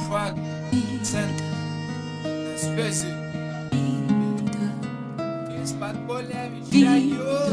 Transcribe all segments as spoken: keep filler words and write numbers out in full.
факт, центр на связи. Из подполья вещаю.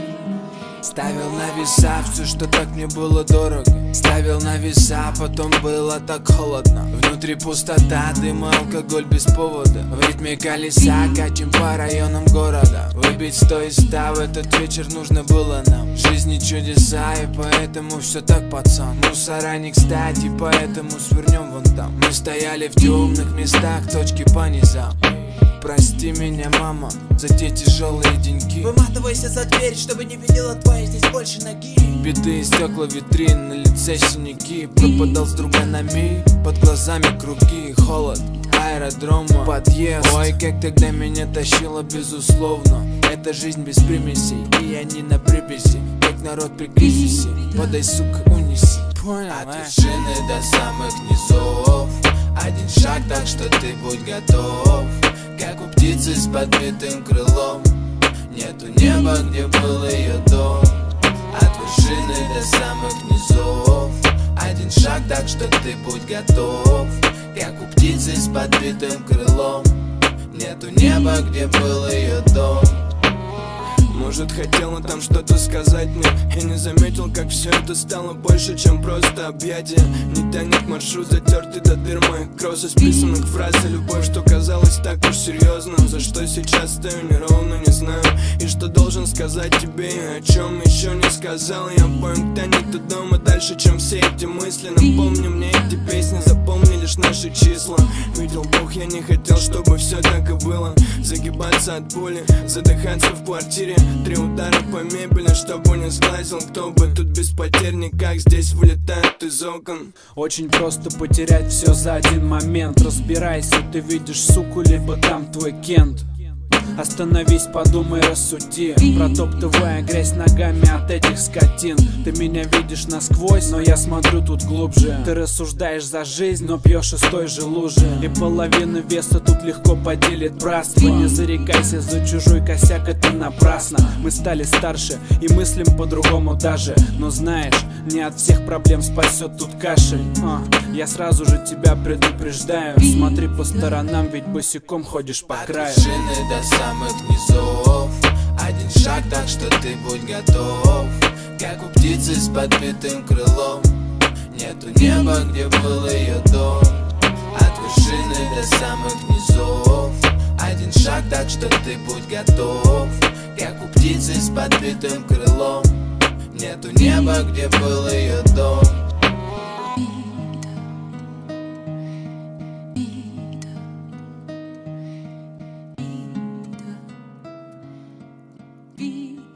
Ставил на веса все, что так мне было дорого. Ставил на веса, потом было так холодно. Внутри пустота, дым, алкоголь без повода. В ритме колеса катим по районам города. Выбить сто из ста в этот вечер нужно было нам. В жизни чудеса, и поэтому все так, пацан. Мусора не кстати, поэтому свернем вон там. Мы стояли в темных местах, точки по низам. Прости меня, мама, за те тяжелые деньки. Выматывайся за дверь, чтобы не видела твоя здесь больше ноги. Битые стекла витрин, на лице синяки. Пропадал с друганами, под глазами круги. Холод аэродрома, подъезд. Ой, как тогда меня тащило, безусловно. Это жизнь без примесей, и я не на приписи. Как народ при кризисе, подай, сука, унеси. Понял, от вершины до самых низов один шаг, так что ты будь готов. Как у птицы с подбитым крылом. Нету неба, где был ее дом. От вершины до самых низов один шаг, так что ты будь готов. Как у птицы с подбитым крылом. Нету неба, где был ее дом. Может, хотела там что-то сказать мне. Я не заметил, как все это стало больше, чем просто объятие. Не тянет маршрут, затертый до дыр моих кросс списанных фраз. И любовь, что казалось так уж серьезным. За что сейчас стою неровно, не знаю. И что должен сказать тебе, и о чем еще не сказал. Я понял, тянет до дома дальше, чем все эти мысли. Напомни мне эти песни, запомни лишь наши числа. Видел Бог, я не хотел, чтобы все так и было. Загибаться от боли, задыхаться в квартире. Три удара по мебели, чтобы не сглазил. Кто бы тут без потерь, никак здесь вылетают из окон. Очень просто потерять все за один момент. Разбирайся, ты видишь суку, либо там твой Кент. Остановись, подумай, рассуди, протоптывая грязь ногами от этих скотин. Ты меня видишь насквозь, но я смотрю тут глубже. Ты рассуждаешь за жизнь, но пьешь из той же лужи. И половину веса тут легко поделит братство. Не зарекайся за чужой косяк, это напрасно. Мы стали старше и мыслим по-другому даже. Но знаешь, не от всех проблем спасет тут кашель. а, Я сразу же тебя предупреждаю. Смотри по сторонам, ведь босиком ходишь по краю. От вершины до самых низов один шаг, так что ты будь готов. Как у птицы с подбитым крылом. Нету неба, где был ее дом. От вершины до самых низов один шаг, так что ты будь готов. Как у птицы с подбитым крылом. Нету неба, где был ее дом. Vida.